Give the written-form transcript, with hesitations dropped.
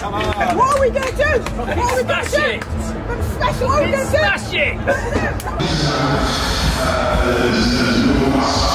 What are we going to do? What are we going to do? Smash it! What are we going to do? Smash it!